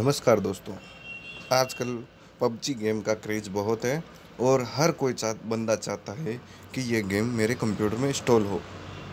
नमस्कार दोस्तों। आजकल पबजी गेम का क्रेज़ बहुत है और हर कोई बंदा चाहता है कि ये गेम मेरे कंप्यूटर में इंस्टॉल हो।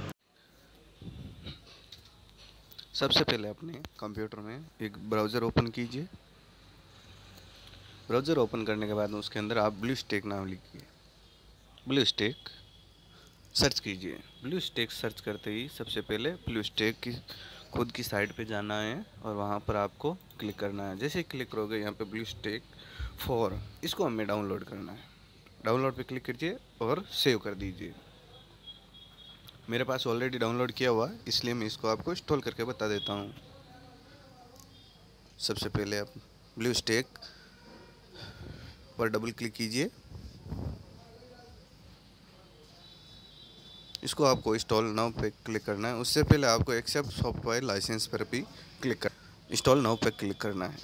सबसे पहले अपने कंप्यूटर में एक ब्राउज़र ओपन कीजिए। ब्राउज़र ओपन करने के बाद उसके अंदर आप ब्लू स्टैक नाम लिखिए। ब्लू स्टैक सर्च कीजिए। ब्लू स्टैक सर्च करते ही सबसे पहले ब्लू स्टैक की खुद की साइट पे जाना है और वहाँ पर आपको क्लिक करना है। जैसे ही क्लिक करोगे यहाँ पे ब्लू स्टैक 4 इसको हमें डाउनलोड करना है। डाउनलोड पे क्लिक कीजिए और सेव कर दीजिए। मेरे पास ऑलरेडी डाउनलोड किया हुआ है, इसलिए मैं इसको आपको इंस्टॉल करके बता देता हूँ। सबसे पहले आप ब्लू स्टैक पर डबल क्लिक कीजिए। इसको आपको इंस्टॉल नाउ पे क्लिक करना है। उससे पहले आपको एक्सेप्ट सॉफ्टवेयर लाइसेंस पर भी क्लिक कर इंस्टॉल नाउ पे क्लिक करना है।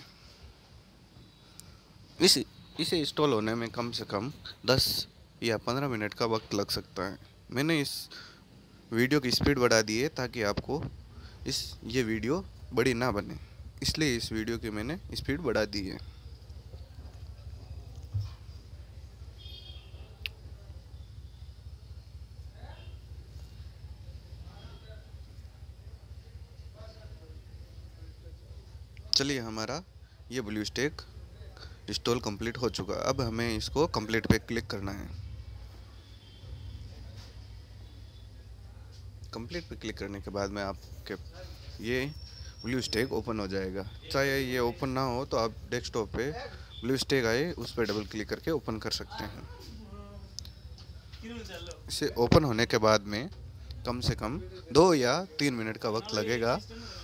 इसे इंस्टॉल होने में कम से कम 10 या 15 मिनट का वक्त लग सकता है। मैंने इस वीडियो की स्पीड बढ़ा दी है ताकि आपको ये वीडियो बड़ी ना बने, इसलिए इस वीडियो की मैंने स्पीड बढ़ा दी है। चलिए, हमारा ये ब्लू स्टैक इंस्टॉल कंप्लीट हो चुका। अब हमें इसको कंप्लीट पे क्लिक करना है। कंप्लीट पे क्लिक करने के बाद में आपके ये ब्लू स्टैक ओपन हो जाएगा। चाहे ये ओपन ना हो तो आप डेस्कटॉप पे ब्लू स्टैक आए उस पर डबल क्लिक करके ओपन कर सकते हैं। इसे ओपन होने के बाद में कम से कम 2 या 3 मिनट का वक्त लगेगा।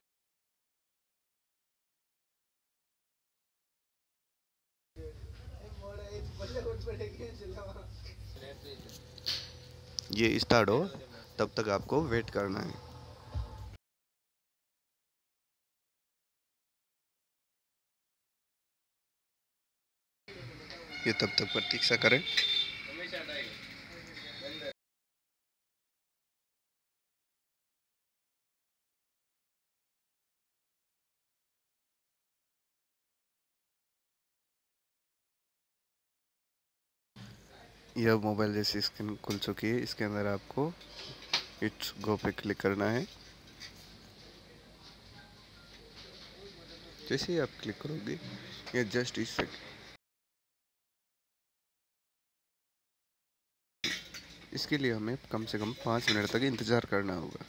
ये स्टार्ट हो तब तक आपको वेट करना है। ये तब तक प्रतीक्षा करें। यह मोबाइल जैसी स्क्रीन खुल चुकी है। इसके अंदर आपको इट्स गो पे क्लिक करना है। जैसे ही आप क्लिक करोगे ये जस्ट इस इसके लिए हमें कम से कम 5 मिनट तक इंतज़ार करना होगा।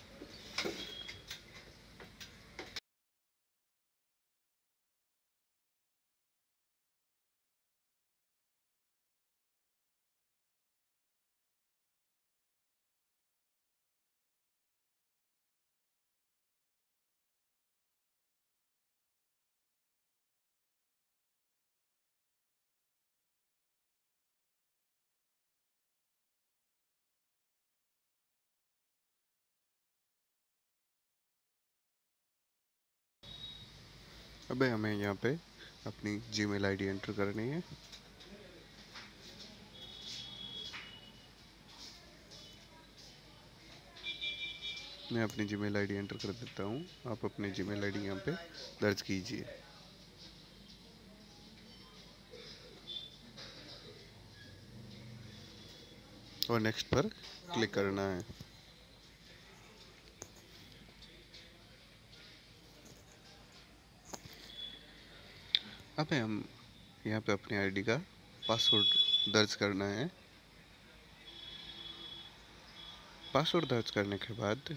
अब हमें यहाँ पे अपनी जीमेल आईडी एंटर करनी है। मैं अपनी जीमेल आईडी एंटर कर देता हूँ। आप अपनी जीमेल आईडी यहाँ पे दर्ज कीजिए और नेक्स्ट पर क्लिक करना है। अब हम यहाँ पे अपनी आईडी का पासवर्ड दर्ज करना है। पासवर्ड दर्ज करने के बाद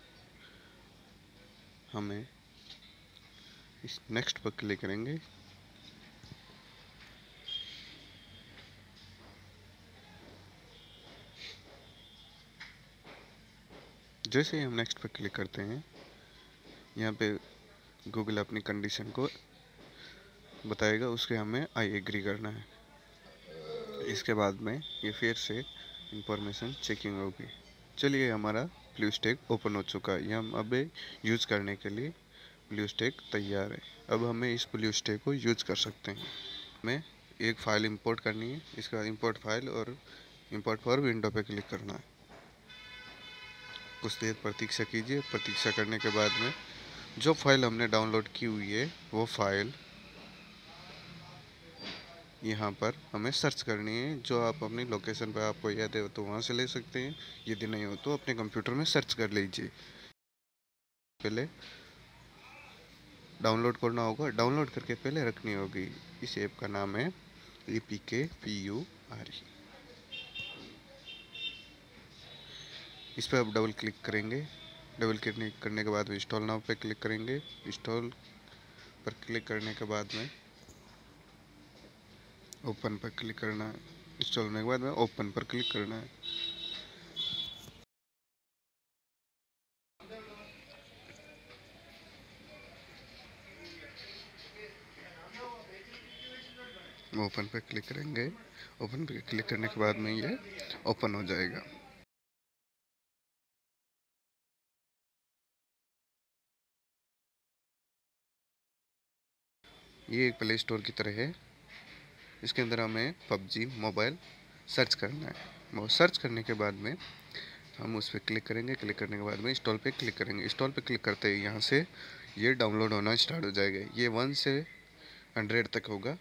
हमें इस नेक्स्ट पर क्लिक करेंगे। जैसे ही हम नेक्स्ट पर क्लिक करते हैं यहाँ पे गूगल अपनी कंडीशन को बताएगा, उसके हमें आई एग्री करना है। इसके बाद में ये फिर से इंफॉर्मेशन चेकिंग होगी। चलिए, हमारा ब्लू स्टैक ओपन हो चुका है। ये हम अब यूज़ करने के लिए ब्लू स्टैक तैयार है। अब हमें इस ब्लू स्टैक को यूज़ कर सकते हैं। हमें एक फ़ाइल इंपोर्ट करनी है। इसका इंपोर्ट फाइल और इंपोर्ट फॉर विंडो पे क्लिक करना है। कुछ देर प्रतीक्षा कीजिए। प्रतीक्षा करने के बाद में जो फाइल हमने डाउनलोड की हुई है वो फाइल यहाँ पर हमें सर्च करनी है। जो आप अपनी लोकेशन पर आपको याद है तो वहाँ से ले सकते हैं, यदि नहीं हो तो अपने कंप्यूटर में सर्च कर लीजिए। पहले डाउनलोड करना होगा, डाउनलोड करके पहले रखनी होगी। इस ऐप का नाम है APKPURE। इस पर आप डबल क्लिक करेंगे। डबल क्लिक करने के बाद इंस्टॉल नाउ पे क्लिक करेंगे। इंस्टॉल पर क्लिक करने के बाद में ओपन पर क्लिक करना है। इंस्टॉल होने के बाद में ओपन पर क्लिक करना है। ओपन पर क्लिक करेंगे। ओपन पर क्लिक करने के बाद में ये ओपन हो जाएगा। ये एक प्ले स्टोर की तरह है। इसके अंदर हमें PUBG मोबाइल सर्च करना है। वो सर्च करने के बाद में हम उस पर क्लिक करेंगे। क्लिक करने के बाद में इंस्टॉल पे क्लिक करेंगे। इंस्टॉल पे क्लिक करते ही यहाँ से ये डाउनलोड होना स्टार्ट हो जाएगा। ये 1 से 100 तक होगा।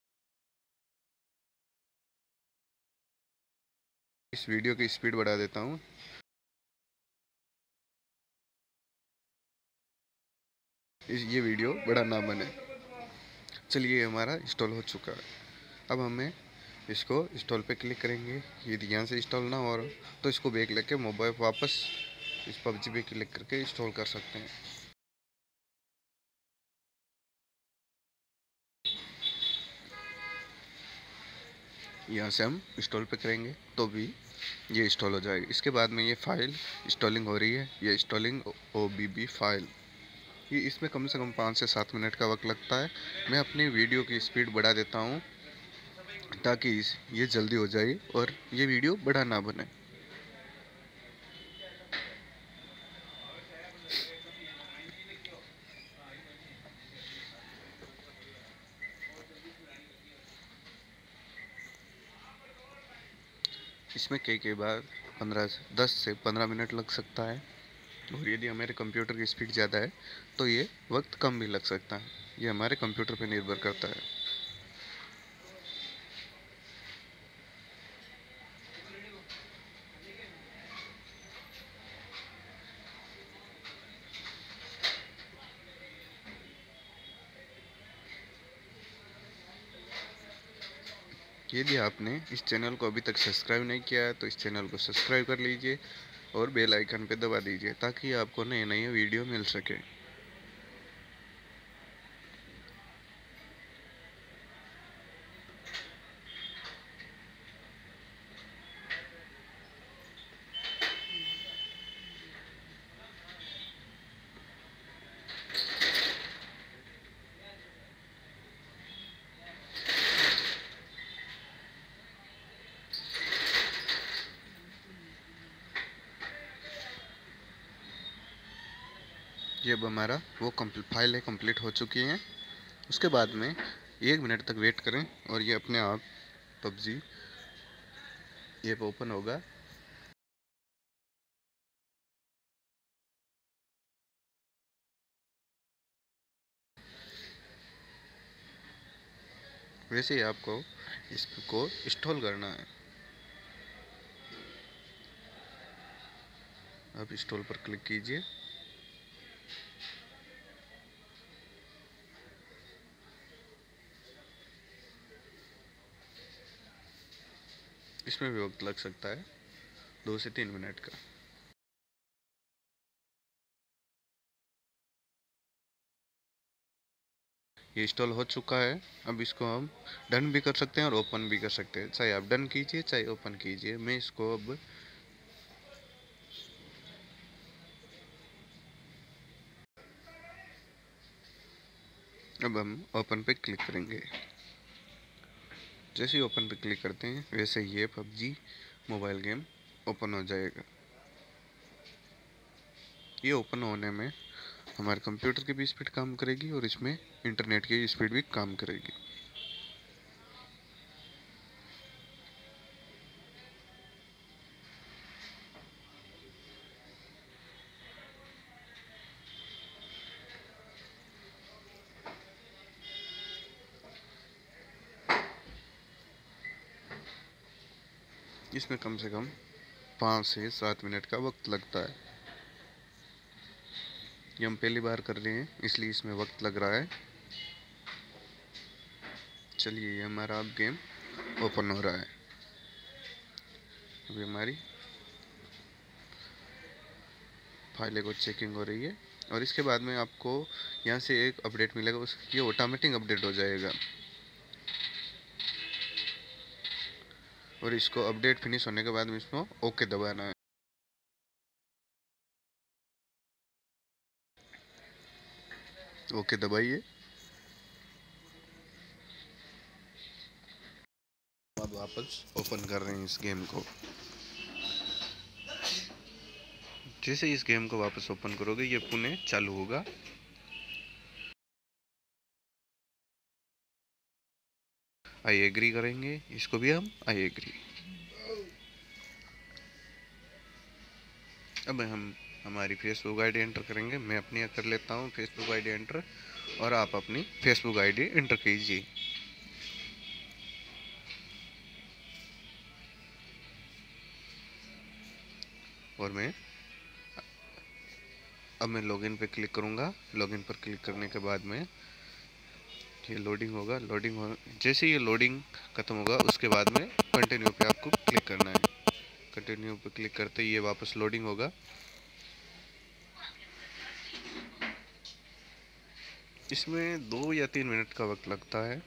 इस वीडियो की स्पीड बढ़ा देता हूँ। ये वीडियो बड़ा ना बने। चलिए, हमारा इंस्टॉल हो चुका है। अब हमें इसको इंस्टॉल पे क्लिक करेंगे। यदि यहाँ से इंस्टॉल ना हो तो इसको बैक लेके मोबाइल वापस इस PUBG पे क्लिक करके इंस्टॉल कर सकते हैं। यहाँ से हम इंस्टॉल पे करेंगे तो भी ये इंस्टॉल हो जाएगा। इसके बाद में ये फाइल इंस्टॉलिंग हो रही है। ये इंस्टॉलिंग OBB फाइल, ये इसमें कम से कम 5 से 7 मिनट का वक्त लगता है। मैं अपनी वीडियो की स्पीड बढ़ा देता हूँ ताकि ये जल्दी हो जाए और ये वीडियो बड़ा ना बने। इसमें कई बार 10 से 15 मिनट लग सकता है। और यदि हमारे कंप्यूटर की स्पीड ज़्यादा है तो ये वक्त कम भी लग सकता है। ये हमारे कंप्यूटर पर निर्भर करता है। यदि आपने इस चैनल को अभी तक सब्सक्राइब नहीं किया है तो इस चैनल को सब्सक्राइब कर लीजिए और बेल आइकन पे दबा दीजिए ताकि आपको नए नए वीडियो मिल सके। ये अब हमारा वो फाइल है कंप्लीट हो चुकी है। उसके बाद में 1 मिनट तक वेट करें और ये अपने आप PUBG ये ओपन होगा। वैसे ही आपको इसको इंस्टॉल करना है। आप इंस्टॉल पर क्लिक कीजिए। इसमें भी वक्त लग सकता है 2 से 3 मिनट का। ये इंस्टॉल हो चुका है। अब इसको हम डन भी कर सकते हैं और ओपन भी कर सकते हैं। चाहे आप डन कीजिए चाहे ओपन कीजिए। मैं इसको अब हम ओपन पे क्लिक करेंगे। जैसे ही ओपन पे क्लिक करते हैं वैसे ये PUBG मोबाइल गेम ओपन हो जाएगा। ये ओपन होने में हमारे कंप्यूटर की भी स्पीड काम करेगी और इसमें इंटरनेट की स्पीड भी काम करेगी। इसमें कम से कम 5 से 7 मिनट का वक्त लगता है। ये हम पहली बार कर रहे हैं इसलिए इसमें वक्त लग रहा है। चलिए ये हमारा अब गेम ओपन हो रहा है। अभी हमारी फाइलें को चेकिंग हो रही है और इसके बाद में आपको यहाँ से एक अपडेट मिलेगा, उसकी ऑटोमेटिक अपडेट हो जाएगा। और इसको अपडेट फिनिश होने के बाद में इसको ओके दबाना है। ओके दबाइए। अब वापस ओपन कर रहे हैं इस गेम को। जैसे इस गेम को वापस ओपन करोगे ये पुनः चालू होगा। आई एग्री करेंगे, इसको भी हम आई एग्री। अब हम हमारी फेसबुक आईडी एंटर करेंगे। मैं अपनी कर लेता हूँ फेसबुक आईडी एंटर और आप अपनी फेसबुक आईडी एंटर कीजिए। और अब मैं लॉगिन पे क्लिक करूँगा। लॉगिन पर क्लिक करने के बाद में ये लोडिंग होगा। जैसे ये लोडिंग खत्म होगा उसके बाद में कंटिन्यू पे आपको क्लिक करना है। कंटिन्यू पे क्लिक करते ही ये वापस लोडिंग होगा। इसमें 2 या 3 मिनट का वक्त लगता है।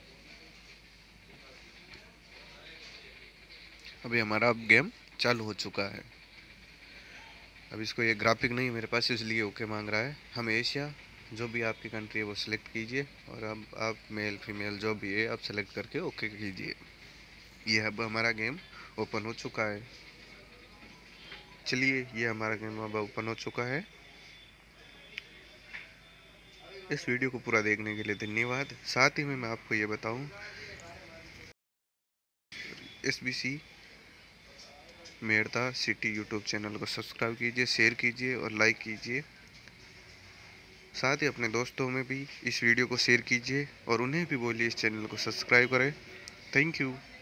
अभी हमारा अब गेम चालू हो चुका है। अब इसको ये ग्राफिक नहीं मेरे पास इसलिए ओके मांग रहा है। हम एशिया जो भी आपकी कंट्री है वो सिलेक्ट कीजिए और अब आप मेल फीमेल जो भी है आप सेलेक्ट करके ओके कीजिए। ये अब हमारा गेम ओपन हो चुका है। चलिए ये हमारा गेम अब ओपन हो चुका है। इस वीडियो को पूरा देखने के लिए धन्यवाद। साथ ही में मैं आपको ये बताऊं, SBC Merta city YouTube channel को सब्सक्राइब कीजिए, शेयर कीजिए और लाइक कीजिए। साथ ही अपने दोस्तों में भी इस वीडियो को शेयर कीजिए और उन्हें भी बोलिए इस चैनल को सब्सक्राइब करें। Thank you.